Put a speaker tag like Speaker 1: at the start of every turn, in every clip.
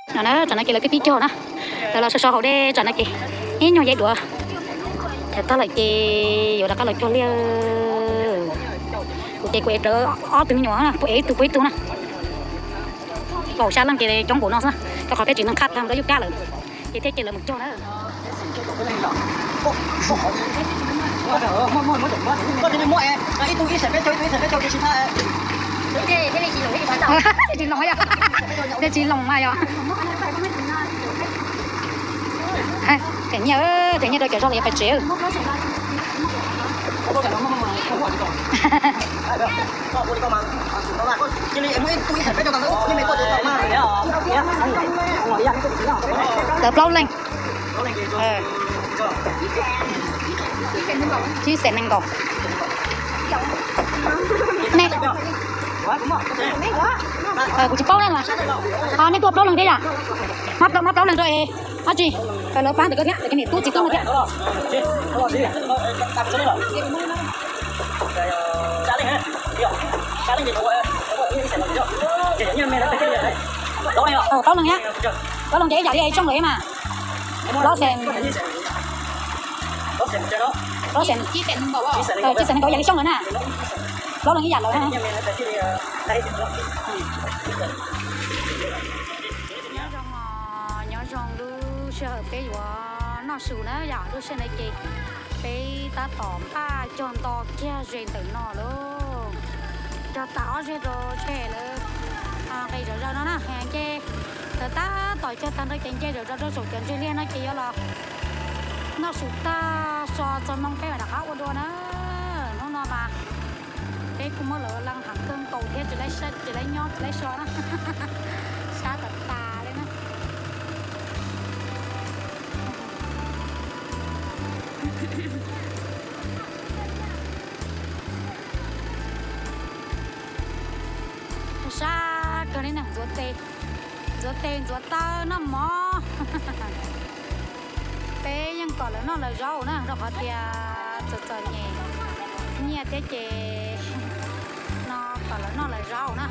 Speaker 1: nó cho nó kia là cái tí cho nó rồi là sau hậu đây cho nó kia nhé nhau dây đùa thì ta lại kia rồi là cái lại cho lia cái quẹt trở ó từ nhỏ nè quẹt từ quẹt tu nè bảo sao lăng kia trong cổ nó cái khỏi cái chuyện nó khát tham đó giúp cá rồi thì thế kia là một cho nữa chị nói à để chị lòng mai à cái nhớ đôi kiểu cho lại phải chịu tập lâu lên chia sẻ năng cầu nè của chị bao lên mà nên tập lâu lên đây à mắt lâu lên rồi hả chị phải lâu bán được cái này tôi chỉ có một cái tao lần nhá tao lần dễ dạy đi trong đấy mà lo xem chia sẻ nó dạy xong rồi nè lo lần cái dạy rồi ha nhớ rằng lu sẽ hợp cái gì nó sưu nó giả lu sẽ này kì cái ta tóm ta chọn to kia rồi từ nó luôn cho tao rồi trẻ nữa cái rồi nó nè hàng che ta tỏi cho ta nói che rồi sụt tiền chơi liên nó kia là nó sụt ta cho mong cái mà đặc áo của nó mà cái cũng mới lỡ lăng thẳng tương cầu thế chỉ lấy nhót chỉ lấy so đó xa tật tà lên đó xa cái này nè rửa tên rửa tơ nó mò bé nhưng còn là nó là rau nữa rồi họ thì chờ nhẹ thế chị nó còn là nó là rau nữa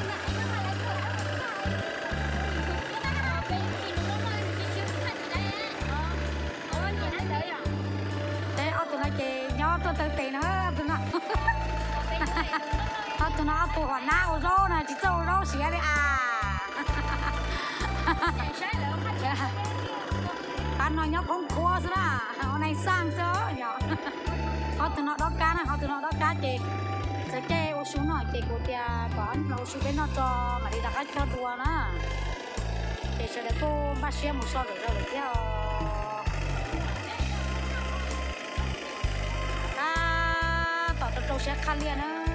Speaker 1: thế ở tụi nó chị nhớ tôi tự tiền nữa tụi nó ở tụi nó tụi họ nào rau này chỉ trâu rau xỉa đi à anh nói nhớ con cua nữa hôm nay sang chớ nhỏ họ tụi nó đó cá này họ tụi nó đó cá chị sẽ kê ô xuống nói chị của tia có anh lâu xuống bên nó cho mà đi đặt cho đùa nữa chị sẽ để cô bác sĩ một số rồi theo tỏ tao sẽ khăn liền nữa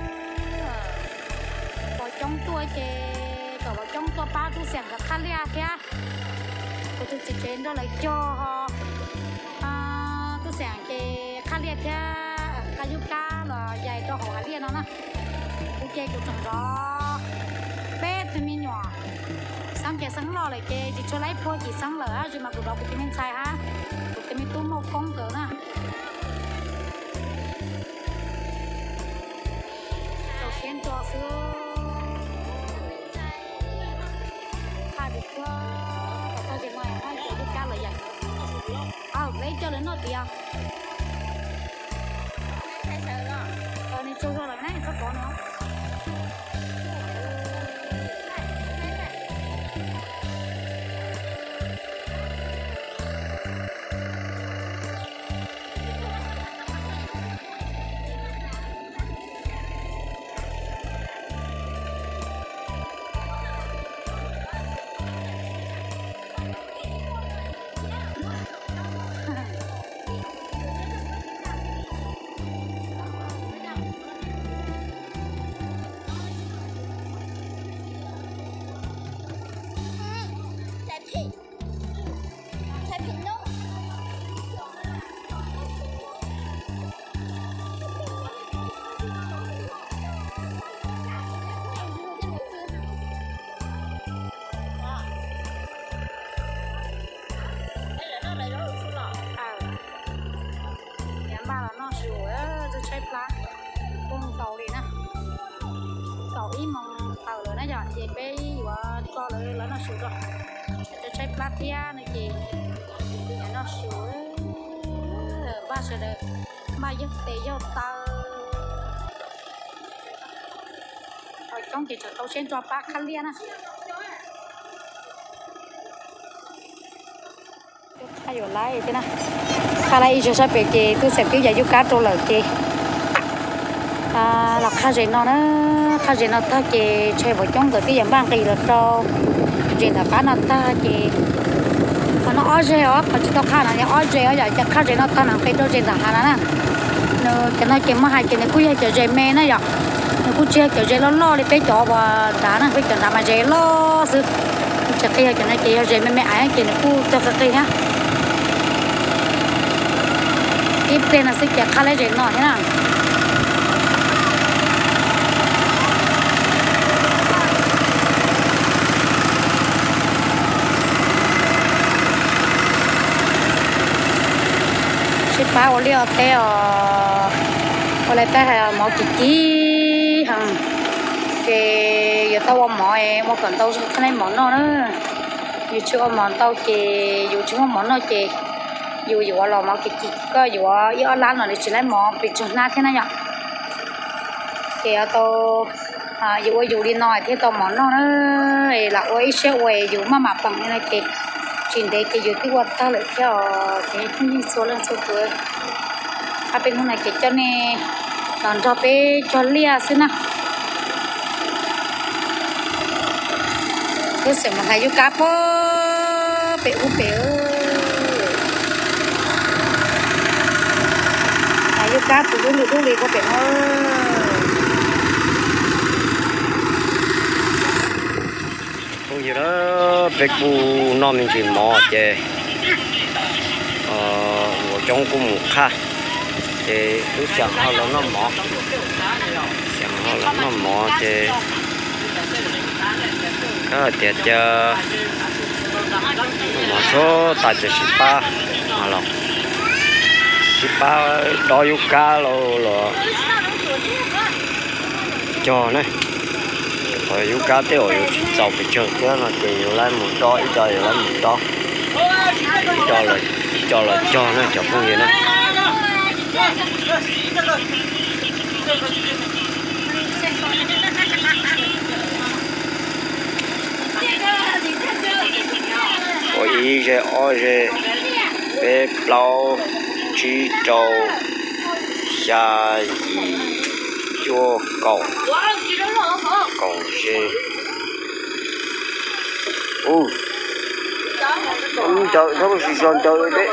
Speaker 1: bỏ trong tua chị tỏ bỏ trong tua ba tu sẻng là khăn liền kia của tôi chỉ trên đó lại cho họ tôi sẻng chị khăn liền kia cá giúp cá là dạy cho họ khăn liền nó nè ok của chúng đó bé thì mình nhỏ sáng kia sáng lo lại chị cho lấy phôi chỉ sáng lỡ rồi mà của đó của mình xài ha của mình tu một con cỡ nè đầu tiên cho xưa khai được qua tao chỉ ngoài hai của giúp cá lợi dạy lấy cho đến nó tiền này cho rồi này có nữa trái platia này chị nó sủi ba sẽ được ba giấc tê do tao ở trong thì tao xem cho ba khăn liền à hay ở lại thế nào khai lại cho sắp về chị tôi sẽ cứu giải giúp cá trâu lợn chị là khai gì nó ta chị chơi vào trong rồi cái dạng băng kỳ là trâu chị là cá nó ta chị nó ói rê ó còn chỉ tao khai là ói rê ó giờ khai gì nó ta làm cái trâu chị là hà nè nó cái nó chị mà hai chị này cũng hay chơi rê mê nó vậy nó cũng chơi chơi rê lo đi cái chỗ và đá nó cái chỗ nào mà rê lo sự chắc cái này chị rê mê ai chị này cũng cho cái kia tiếp theo là sẽ chặt khai lấy rê nọ thế nào ba ô liu té ô lại té hay mỏ chỉ hằng cái giờ tao ôm mỏ em mà còn tao cái này mỏ nó nữa dù chưa mỏ tao cái dù chưa mỏ nó cái dù là mỏ cái có dù ở lan rồi chỉ lấy mỏ bị chừng na thế này nhở cái tao dù đi nói thế tao mỏ nó nữa là ôi sẽ ôi dù mà bằng như này cái chuyện đấy cái dù cái quạt tao lại theo cái không nhìn số lần số tuổi bên hôm nay cái cho này đòn cho bé cho lia xin nào tôi sẽ một hai chú cá po bé hai chú cá tụi đu đi có bé hơn
Speaker 2: không gì đó bé cu nó mình chỉ mò chơi ở trong cũng một kha thì cứ chẳng how là nó mỏ chẳng how là nó mỏ thì có tiệt cho một số tài trợ ship ba mà lòng ship ba đo yêu cá lo cho này rồi yêu cá tiêu rồi giàu phải chơi cái là chỉ lấy một đo ít cho lấy một đo cho nó cho không gì nữa ôi rê bé bao chỉ trâu xa gì chua cầu rê trời nó bị giòn trời đấy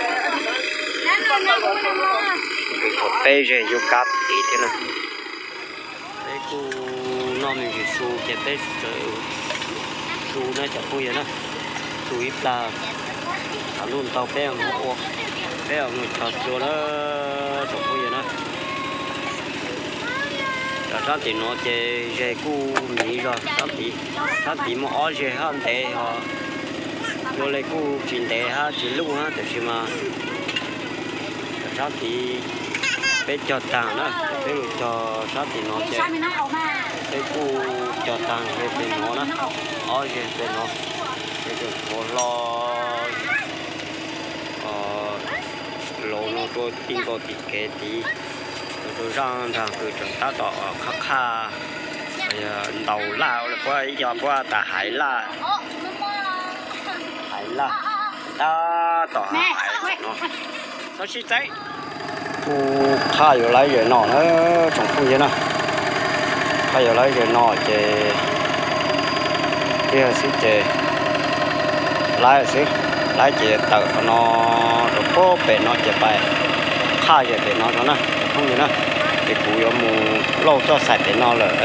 Speaker 2: có bé rê vô cáp tí thế này đấy cô nó mình chỉ su cái bé su nó chả vui vậy đó su ít là luôn tàu bé ở người thật rồi đó chả vui vậy đó sáng thì nó chơi rê cu mỹ rồi sáng thì mà ở rê hơn thế họ vô lấy cu chuyện thế ha chỉ lúc ha để mà sáng thì bé cho tàng đó bé cho sáng thì nó chơi bé cu cho tàng cái bên nó đó ở rê bên nó để cho lo lô nó tôi tin có tí cái tí tôi rằng thằng cứ chúng ta tỏ khá đầu lao là qua ta hải la ta tỏ hải nó xí cháy thu khai ở lấy rồi nọ nó trong khu vậy nè khai ở lấy rồi nọ chè kia xí chè lái chè tự nó được có bể nó chè bài khai rồi bể nó nè không vậy nè thì cụ yếu mù lâu cho sạch để nó là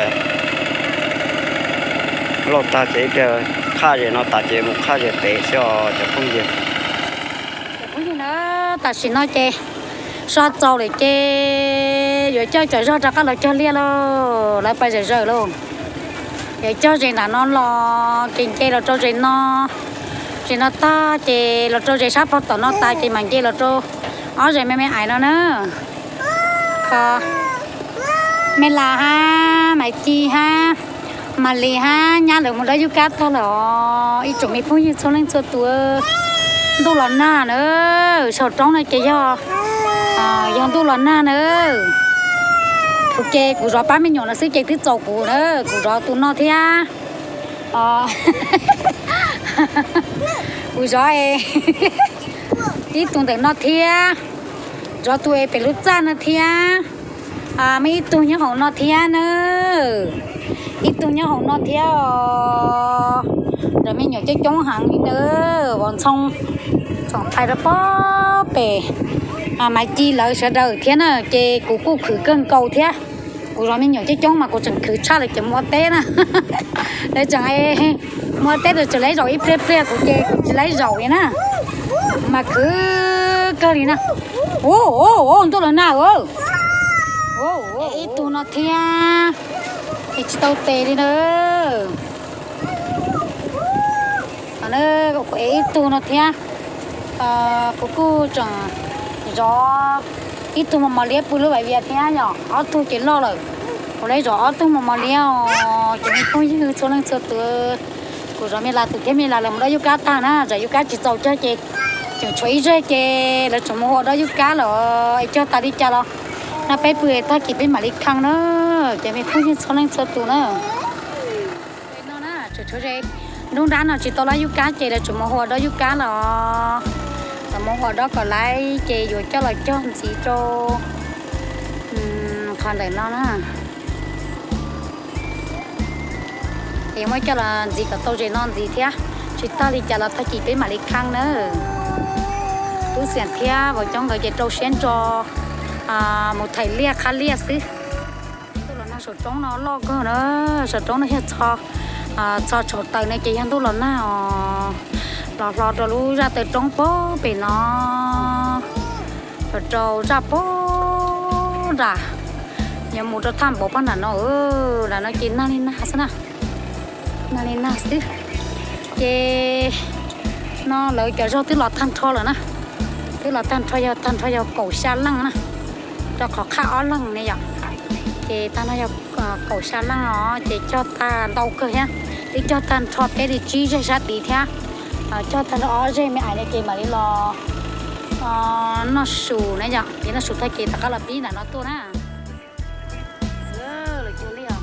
Speaker 2: lâu ta chế cái khai rồi nó ta chế một khai rồi bể cho không gì
Speaker 1: không gì nữa ta chỉ nói chè sao trâu để chè rồi chơi ra các loại chơi lia luôn lại bây giờ luôn để cho gì là nó lo kinh chè là cho gì nó ta chè là cho gì sắp bắt tao nó ta chè mình chè là cho ó rồi mấy ai nó nữa mẹ là ha mày chi ha mà lì ha nhà được một đôi cá thôi là ít chuẩn bị phong như cho lên cho tôi tôi là na nữa sọt trống này kìa dòng tôi là na nữa ok cụ rõ ba mươi nhỏ là sẽ chạy tới chậu cụ nữa cụ rõ tôi nó thế à cụ rõ ít tuần tới nó thế rõ tôi phải lúc ra nó thế mấy tôi nhớ hậu nó thế nữa ít tôi nhớ hậu nó thế rồi mấy nhỏ chơi chống hàng nữa bọn xong chọn phải là bó bể mà chi lợi sẽ đời thế nè chơi cụ khử cơn cầu thế cụ rồi mấy nhỏ chơi chống mà cụ chẳng khử cha lại chỉ mua té nè để chẳng ai mua té rồi chỉ lấy rồi ít phê của chơi cụ chỉ lấy rồi nè mà cứ cơ đi nè ô tôi là nào ít tôi nó thế ít tao tê đi nữa nó có ít tu nó thế cô chẳng gió ít tu mà liếc bự lúc bảy việt thế nhở ở tu chỉ lo rồi cô lấy gió tu mà liếc chỉ biết không như số lượng số từ cô rồi mình là từ thế mình là làm đó yêu cá ta nè rồi yêu cá chỉ giàu cho chị chỉ chuối rồi chị là chúng mua đó yêu cá rồi cho ta đi cho nó nó bé bự ta chỉ biết mà đi khăng nữa chỉ biết không như số lượng số từ nữa nó nè chuối rồi đúng đắn là chỉ tôi lấy cá chị là chủ mô hồ đó cá là mô hồ đó còn lấy chị rồi cho là cho gì cho còn lại nó nè thì mới cho là gì cả tôi chỉ non gì thế chị ta đi chả là ta chỉ biết mà đi khăn nữa tôi xem thế vào trong người chị trâu xén cho một thầy lia khá lia xí tôi là nó sổ trống nó lo cơ nữa sổ trống nó hết cho chỗ tay này chị ăn tôi lần nào lọt rồi lui ra từ trong phố bị nó rồi ra phố ra nhà một cái tham bộ ban nó là nó chỉ nani sao nani xí chị nó lợi cho rau tức là than thô rồi nè tức là than thô vào cổ xa lăng nè cho khó khăn ở lăng này vậy chị ta nói cổ xa lăng nó chị cho ta đâu cơ ha đi cho ta cho cái đi chi cho sát đi theo cho ta nó ở đây mấy ai này chị mà đi lo nó sù này nhở thì nó sù thay chị ta có là bí là nó to nè là chưa liền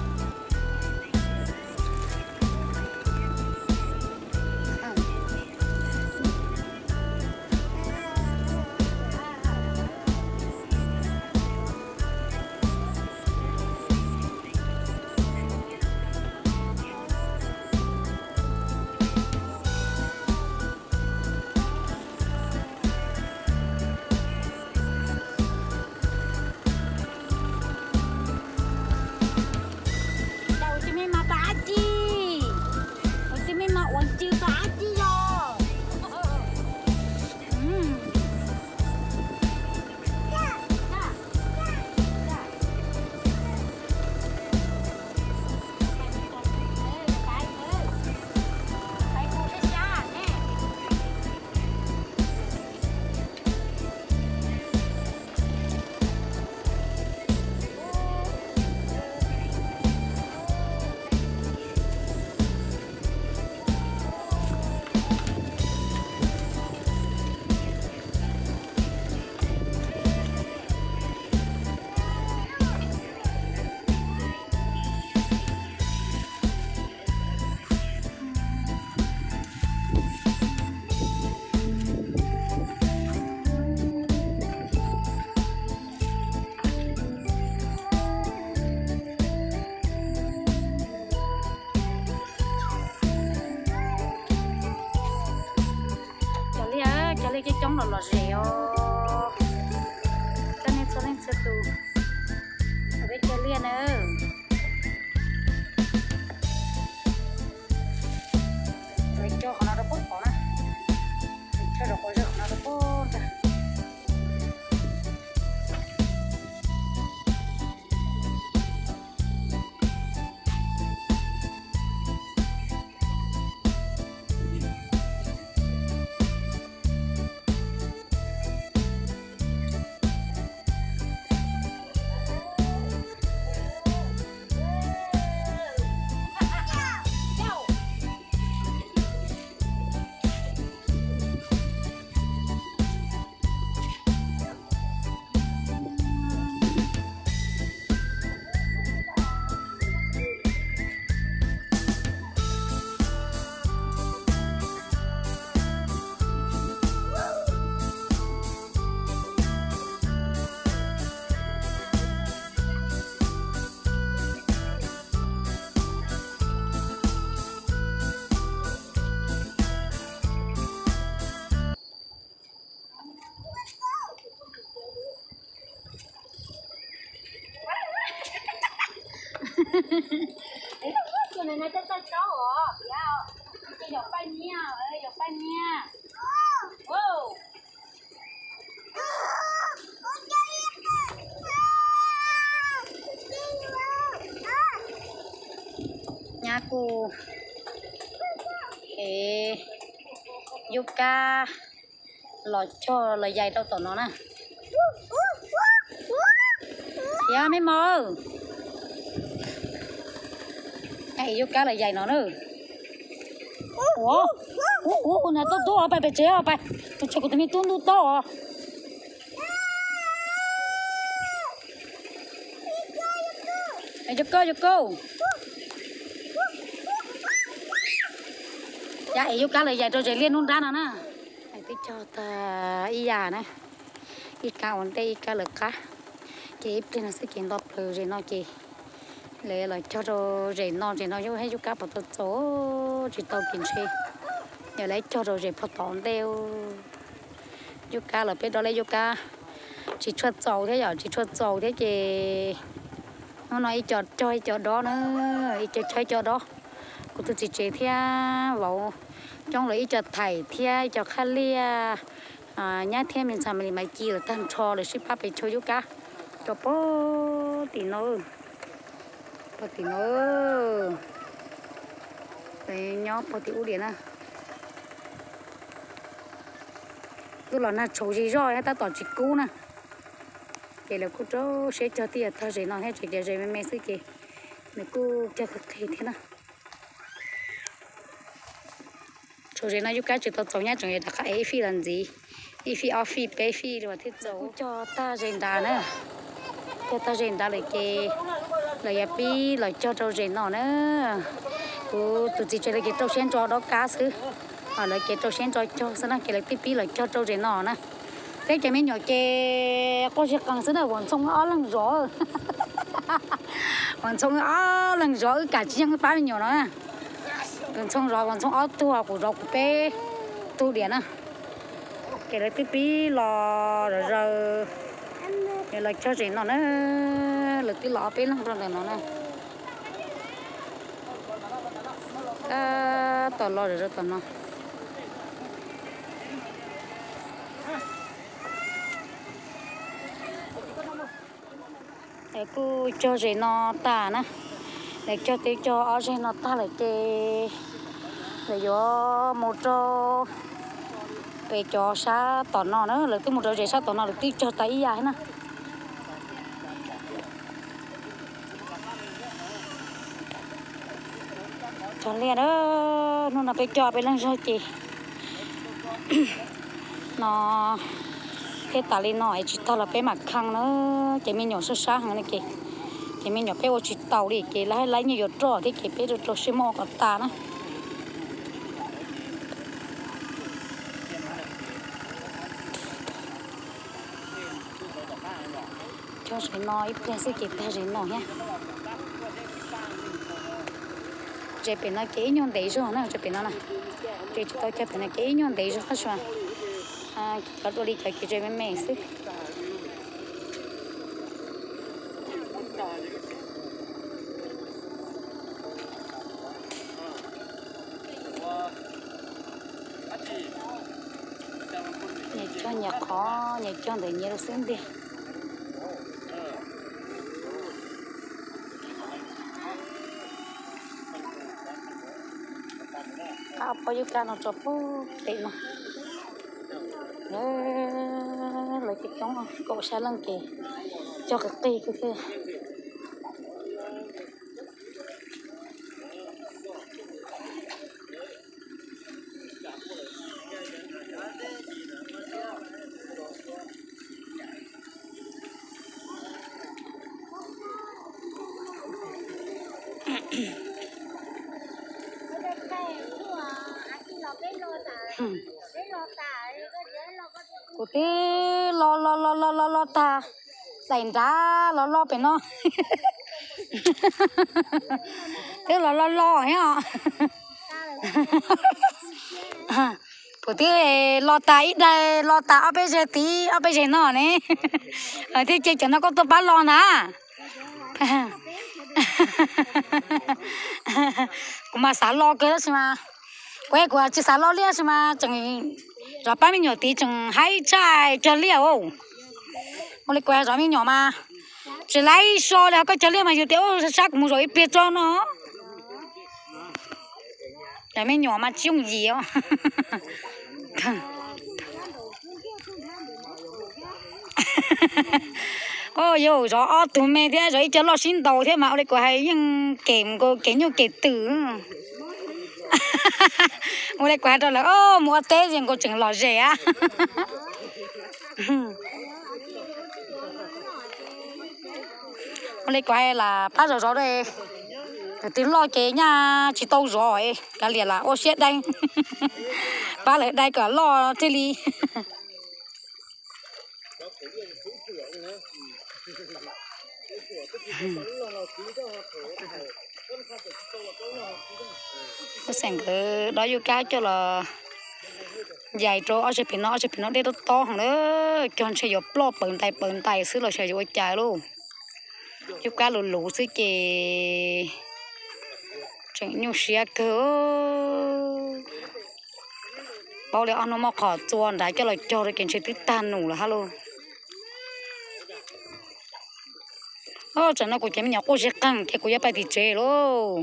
Speaker 1: cái chống là rèo cho nên sẽ tù ở đây chơi liền nữa rồi cho họ nó bớt bỏ nè cho được rồi nó bớt đấy là cái chuyện này cho cháu à dạ cái dọc bay nha dọc bay nha wow nhà cô ê Yuka lò cho là dày đâu tụi nó nè dạ mấy mơ cái Yuka là dày nó nữa ủa nè tôi ở bài chế ở bài tôi cho cái tôi nuôi to Yuka dạ Yuka là dày rồi liên luôn ra nè tôi cho ta ý già nè ý cao vấn đề ý cao lực cá chị bên nó sẽ kiện đọc rồi nó chị lẽ là cho rồi nó vô hay Yuka bảo tôi số chỉ tao kiện xe giờ lấy cho rồi bắt tỏng đeo Yuka là bên đó lấy Yuka chỉ cho dầu thế giờ chỉ cho dầu thế chị nó nói cho đó nữa cho đó của tôi chỉ chế theo vào trong lấy cho thầy theo cho khá lia nhá theo mình làm mình mấy kia là tan cho là ship up cho Yuka cho bố tí nữa để nhóc bố tí u điện à tôi là na chỗ gì rồi ta toàn chỉ cú nè vậy là cô cháu sẽ cho tiền thôi rồi nó hết rồi mẹ sẽ kì mẹ cô cho thật thế nào rồi nó giúp cái chuyện tao cháu nhá chẳng là cái phi làm gì phi office bé phi rồi thế cháu cho ta rèn đá nữa cho ta rèn đá lại kì lại pi lại cho cháu rèn nó nữa cô tụi chị chơi lại cái cháu sen cho đó cá sứ lại cái cháu sen cho sao nó cái lại pi lại cho cháu rèn nó nè thế cái mấy nhỏ cái có chiếc càng sứ này vẫn xong ó lần rõ vẫn xong ó lần rõ cả chiếc cái bao nhiêu nữa vẫn xong ó tu học của bé tu điện à cái lại pi lò rồi để lại cho rèn nó nữa là cái lò bé lăng rồi nó nè tao lo rồi tao nó để cô cho rèn nó ta nè để cho ở rèn nó ta lại cái để cho một cho về cho sa tao nó nữa là cái một cho rèn sa tao nó là tí cho tay dài nè cho liền đó nó là phải choไปlên rồi chị nó cái tà li nói chỉ tao là phải mặc khăn nữa chị mình nhỏ xa hàng này kì chị mình nhỏ phải ô chỉ tàu đi kì lấy nhiều trò thì kì phải được trò xí mò còn ta nữa cho chị nói bên sẽ kì ta chị nói nhá chị bên nó kỹ nhon đấy rồi nè chị bên nó nè chị tao cho bên nó kỹ nhon đấy rồi hết rồi có đôi đi cái chơi với mẹ xí nhà khó nhà cho để nhiều xíu đi bao nhiêu cá nó cho bố tiền mà lấy cái con cậu xa lăng kì cho cái cây cái cô tí lo ta dành ra lo phải nó tức là lo ấy ạ cô tí lo ta ít đây lo ta ở bên tí ở bên nó này ở thế chơi cho nó có tôi bán lo nè cũng mà xả lo cái đó xem mà quay của chỉ xả lo lia xem mà chẳng rồi ba mươi nhỏ tí chẳng hay trai cho lia ô một lấy quay rồi mình nhỏ mà chỉ lấy so là có cho lia mà nhiều tiêu sắc cũng rồi biết cho nó rồi mình nhỏ mà chung gì á ôi yo rõ tụi mẹ thế rồi cho lo xin đầu thế mà lấy quay hay nhưng kèm cô kèm nhau kèm tử một lấy quay rồi là ô mua té riêng cô chừng lò rẻ một lấy quay là bắt rồi đây tiếng lo kế nha chỉ tàu rồi cả liền là ô xét đây ba lại đây cả lo thế đi cái sản cái đó vô cá cho là dài trâu ở trên biển nó để nó to hơn nữa cho sẽ vô lo bận tay xứ là sẽ vô chạy luôn vô cá lù lù xứ kì chẳng nhiều xe cơ bao giờ ăn nó mà khó chuồn đấy cho là cho được kiện chơi tít tan nụ là hello chẳng nó cũng kiếm nhỏ cô sẽ căng cái cô phải đi chơi luôn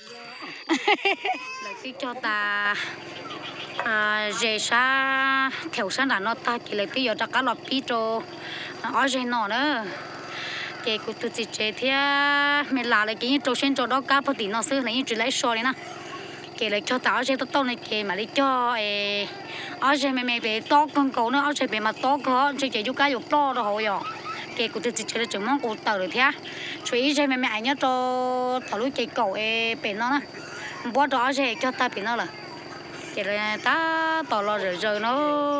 Speaker 1: lại tí cho ta dễ sa theo sang là nó ta cái lại tí giờ ta cá lọt pi cho ở trên nó nữa cái cô tự chỉ chơi thì mình làm lại cái trâu sen trâu đó cá phải tí nó xưa này chỉ lấy sò này nè cái lại cho ta ở trên tao này cái mà lấy cho ở trên mày về to con cậu nữa ở trên về mà to có chơi chơi giúp cá giúp to đó hồi rồi cái cô tự chỉ chơi chừng món cô tờ được thế chơi trên mày nhớ cho thằng lúa cây cậu bên nó nè bữa đó chơi cho ta bên nó là cái này ta tỏ lo rồi nó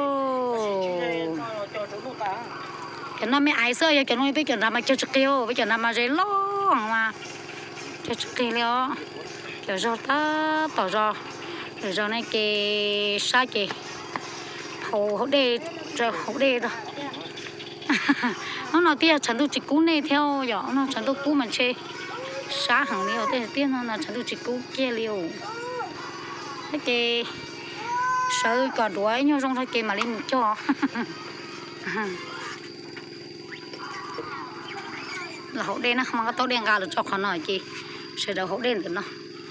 Speaker 1: cái nó mới ai sơ cái nó biết cái nào mà chơi kêu với cái nào mà dễ lo mà chơi kêu rồi rồi ta tỏ rồi này cái sai cái hậu đề rồi hậu đề rồi nó nói tiếc chẳng được chỉ cú này theo giờ nó chẳng được cú mà chơi xa hàng liều thế tiếc nó là chẳng được chỉ cú kia liều cái sợ còn đuổi nhau trong thay kia mà lên cho là hậu đen á mà cái tao đen gà được cho khó nói chi sợ đầu hậu đen được nó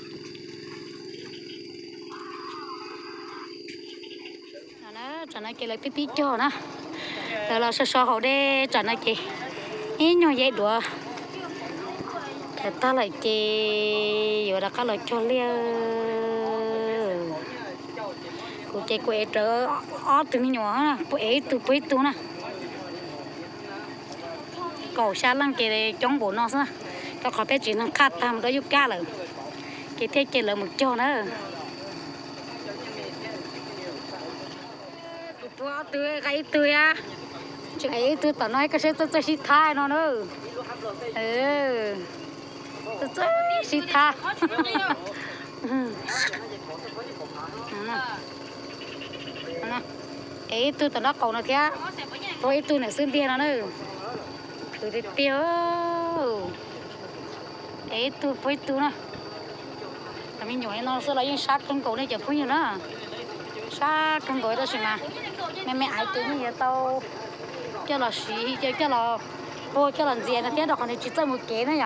Speaker 1: cho nó kia là tí tí cho nó rồi là sợ hậu đen cho nó kia ít nhỏ dễ đùa cái ta lại kia rồi là cái lại cho lia cô chơi cô ấy trở ở từ nhỏ nè cô ấy từ bấy tuổi nè cầu xa lăng cái trong bộ nó nữa có khó bé chuyện thằng khát tham đó giúp cá rồi cái thế chơi là một cho nữa từ cái từ á chứ ấy từ tao nói cái sẽ tôi xịt thai nó nữa tôi xịt thai ấy tôi tao nó cầu nó kia tôi tôi này xuyên tiền nó nữa tôi đi tiêu ấy tôi với tôi nè mình nhồi nó sẽ lấy sát trong cầu này chả có nhiều nữa sát trong cầu đó mà mẹ ai tôi như vậy tao cho là xí cho là ô cho là gì nó tiếc đó còn chỉ chơi một kế nữa nhở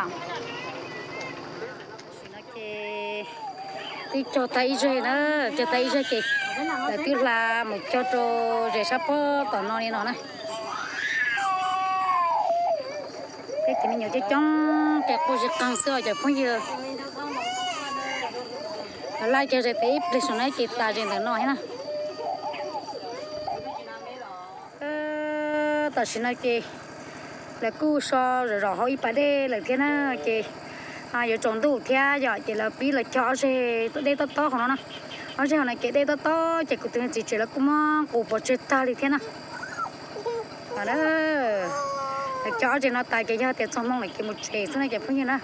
Speaker 1: thì cho tay rồi nữa cho tay rồi kì là tiếc là một cho rồi sắp tao nó đi nó này cái thì mình nhớ cái trong cái cô sẽ càng sửa cho phong dừa lại cho rồi tiếp để xuống này kịp ta trên đó nói nè ta xin nói kì là cô so rồi rõ hỏi bà đây là thế nào kì giờ trồng đủ theo giờ chỉ là biết là cho rồi đây to to của nó nè ở đây này cái đây to to chỉ có tiền chỉ là cũng cô bỏ chết ta đi thế nào ở đó cho chị nó tại cái giờ tiền xong mong lại cái một chế thế này cái phương như nào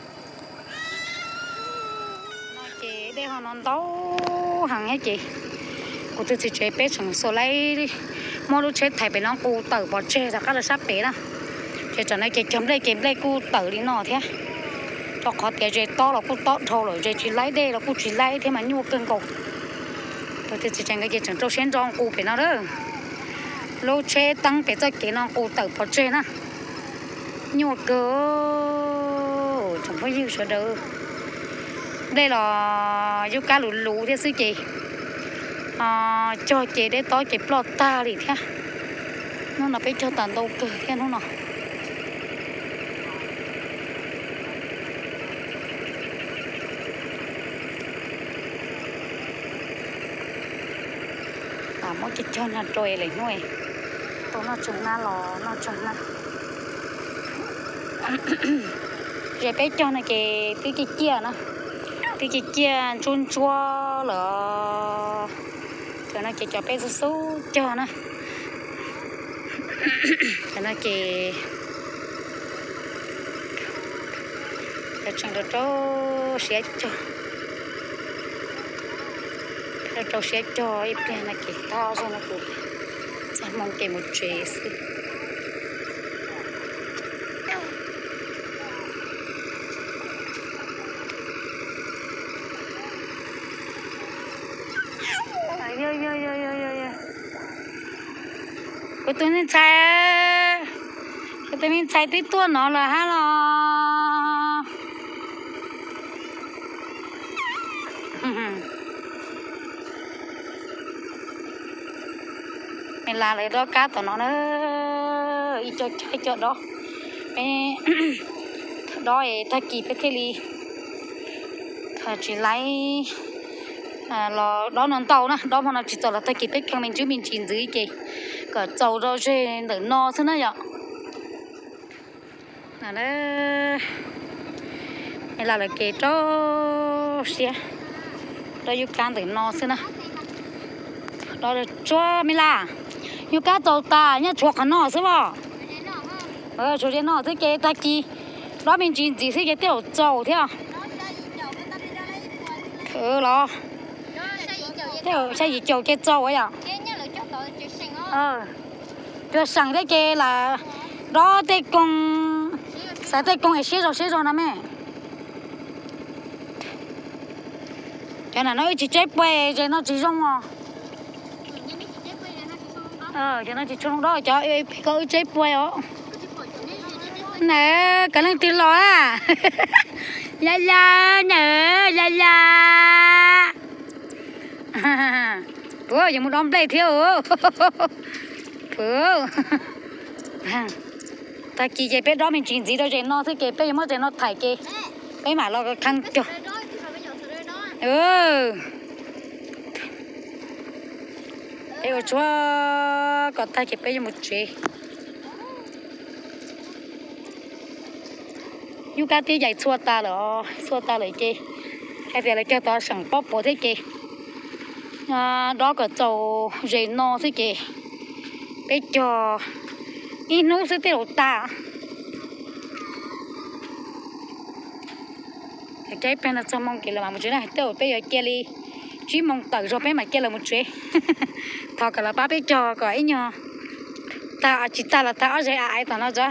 Speaker 1: chị đây họ non tấu hàng hết chị cô tôi chỉ chế bé chẳng số lấy mua lúc chế thầy bé nó cô tự bỏ chế ra các là sắp bé đó chị cho nó cái chấm đây kiếm đây cô tự đi nọ thế cho khó tiền dây to là cũng to thâu rồi dây chỉ lấy đây là cũng chỉ lấy thế mà nhua cân cầu tôi thì chỉ chẳng cái chẳng cho sen trong cụ phải nó đó lô chế tăng phải cho cái nó cụ tự bỏ chế nè nhua cơ chẳng phải yêu sợ đâu đây là yêu cá lù lù thế sư chị cho chị để tối chị plot ta đi thế nó là phải cho tàn đâu cơ cái nó nào mỗi cái cho nó trôi lại nuôi tôi nó trồng na lò nó trồng na rồi bé cho nó cái kia nó cái kia chun chua là cho nó cái cho bé số cho nó cho nó cái chẳng được cho sẽ cho sẽ cho ít cái này cái to cho nó cũng sẽ mong cái một chế xí cái tôi nên chạy tí tua nó là ha lo mình làm lại đó cá tụi nó đi cho đó đó thì ta kịp cái ly chỉ lấy là đó non tàu nè đó mà nó chỉ cho là ta kịp cái mình chứ mình chín dưới kì cả tàu đó trên để no thế này ạ là đó mình làm lại cái đó xia đó yêu can để no thế nè đó là cho mình là yêu cá tàu ta nhá chuột nó no thế bỏ chuột nó no thế cái ta kì đó mình chín gì thế cái tiểu tàu thế à lo thế gì chầu cái trâu ấy à cái sẵn thế kia là đó tê con sẽ tê con ấy xí rồi nè mẹ cho nên nó chỉ chết quê cho nó chỉ xong cho nó chỉ trong đó cho có chết quê ó nè cái này tiền lo à la nè la bữa giờ muốn đom play thiếu bữa ta kỳ vậy biết đó mình chuyện gì đâu vậy nó thế kì bây giờ mới nó thải kì bây mà lo cái khăn cho bây giờ chúa còn ta kì bây giờ một chuyện yêu cá tí dạy xua ta rồi kì hay là cho ta sẵn bóp bộ thế kì đó có trâu dây no thế kì bây giờ ít nấu sẽ tiêu ta cái bên là cho mong kì là mà một chuyện này tiêu bây giờ kia đi chỉ mong tự rồi bên mà kia là một chuyện thọ cả là ba bây giờ có ấy nhờ ta chỉ ta là ta ở dây ai tao nó cho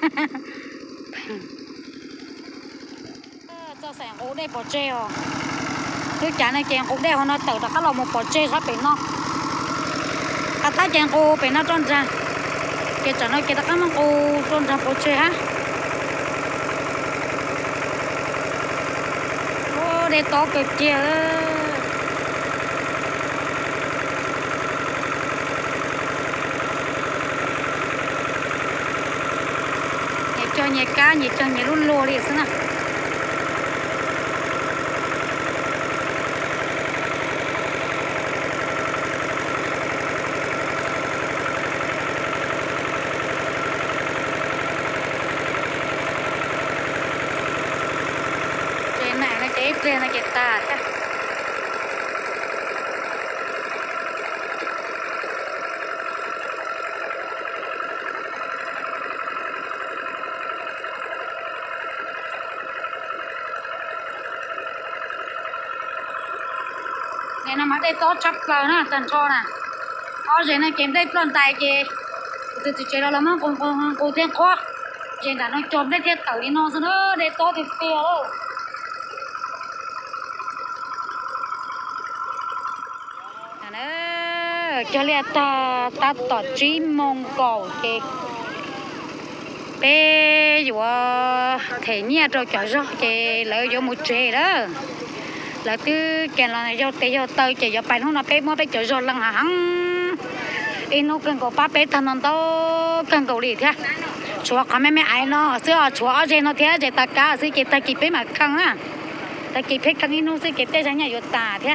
Speaker 1: cho sản ố đây bỏ treo tôi chả này chèn ố đây họ nó tự đặt cái lồng một bỏ treo sắp bị nó ta chèn ố bị nó tròn ra cái chả nói cái ta mong ố tròn ra bỏ treo ha ô đây to cực kia cho nhẹ cá nhẹ cho nhẹ luôn lùa đi xem nào cái này nó cái play nó cái ta thế này nó mà đây to chắp vào nè tần cho nè có gì này kiếm đây plon tài kì từ từ chơi đó lắm á con thiên khoa Vậy là nó chôm đấy thế tự đi nó rồi nó để to thì phê đâu. Nó cho nên ta tỏ trí mong cầu kì. Bé dù thể nhẹ rồi cho rõ kì lợi vô một trẻ đó. Là từ cái là do tế do tơi chỉ do bài nó bé mua bé cho rõ lần hẳn. Em nó cần có ba bé thân nó đâu cần cầu đi thế. Chúa có mấy ai nó xưa chúa ở trên nó thế để ta cá xí cái ta kịp bé mà khăng á. Ta kịp hết khăng em nó xí cái té sang nhà vô tà thế.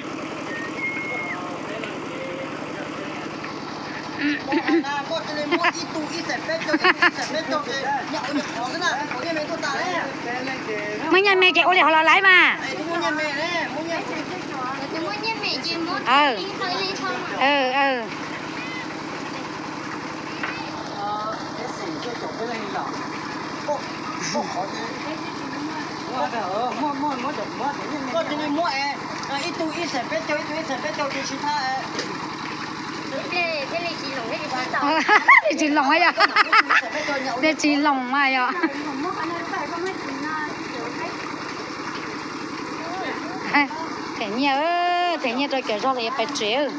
Speaker 1: Mấy nhà mẹ cái ô lì họ lấy mà. Chị lòng ấy à? Để chị lòng mà à? Thế nhớ rồi kiểu rồi phải chịu.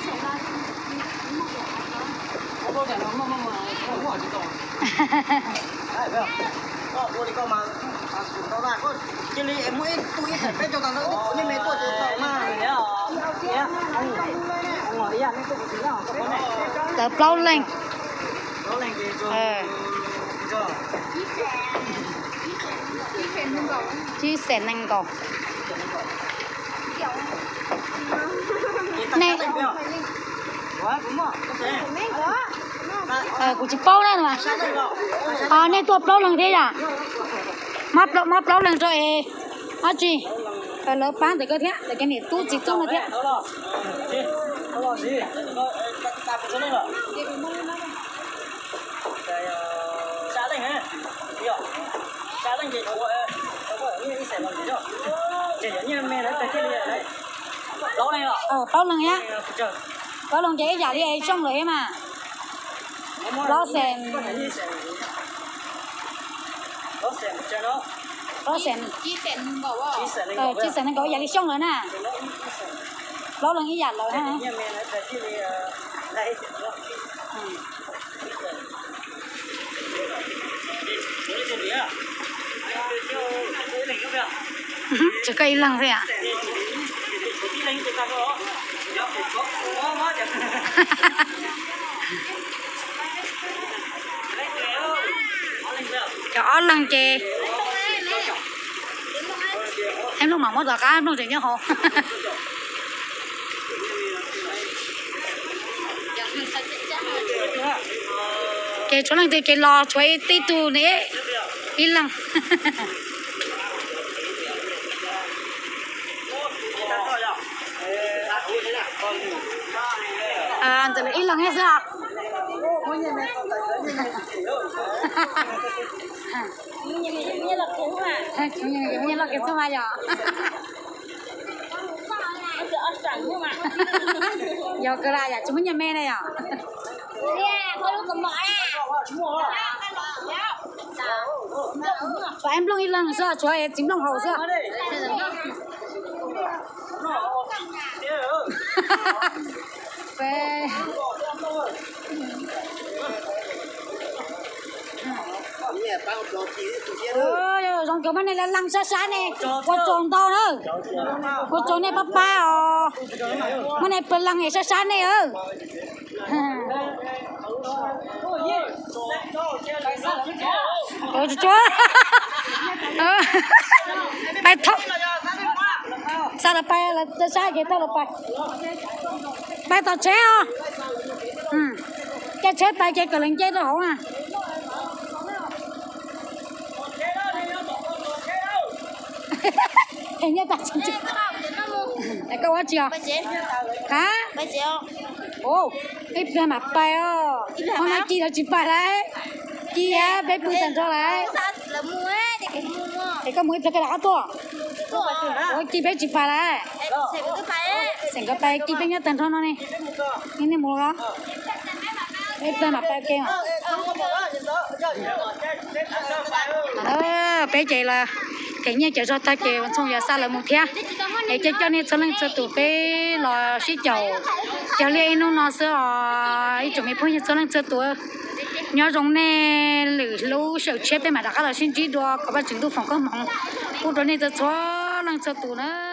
Speaker 1: Tớ plau lên. Chia sẻ năng cầu. Này. Của chị bao lên mà. Này tôi plau lần thế à? Mắp plau lần rồi. Chị. Lỡ bán thì có thế, để cái này tu chỉ tu là thế. Bao lần nhá. Bao lần chế giả đi ấy xong rồi mà. Lo xem. Lo xem. Chia sẻ năng cầu giả đi xong rồi nè. Bao lần ý giả rồi ha. Chỉ cây lần thôi à? Cho lần chè. Em lúc mà mất cả em lúc gì nhá hồ. Cái chỗ lần thì cái lò chuối tí tu này ít lần. Anh tự ít lần hết sao? Như là cũ mà. Như là cái số mai giờ. Giờ cái này à, chúng nhà mẹ này à? Có lúc cầm mỏ cho em luôn ít lần sao? Cho em chính đồng hồ sao? Về. Rồi cái bên này là lăng xa này, có tròn to nữa, có tròn này papa à, bên nàyเป็นlăng này xa này chúa, bay thóc, sao là bay là xa cái tao là bay tao chế à, cái chế bay cái lần chế đó hả? Hình như ta chính chứ. Để câu hết chưa? Hả? Ồ, ít ra mặt bay hôm nay chị là chị phải đấy. Chị á, bé bùi tần cho đấy. Để có mũi cái đó to. Ôi, chị bé chị phải đấy. Sành cái bay, chị bé nhớ tần cho nó này. Nghe mua đó. Ít ra mặt bay kêu. bé chị là cái như chị cho ta chị xong giờ xa là một thia để cho nên cho nên cho tụi bé là sĩ chầu cho nên nó sẽ ấy chuẩn bị phun cho nên cho tụi nhớ giống nè lử lâu sợ chết bên mà đã là xin chỉ đua có bao chứng tu phòng có mỏng cũng cho nên cho nên cho tụi nó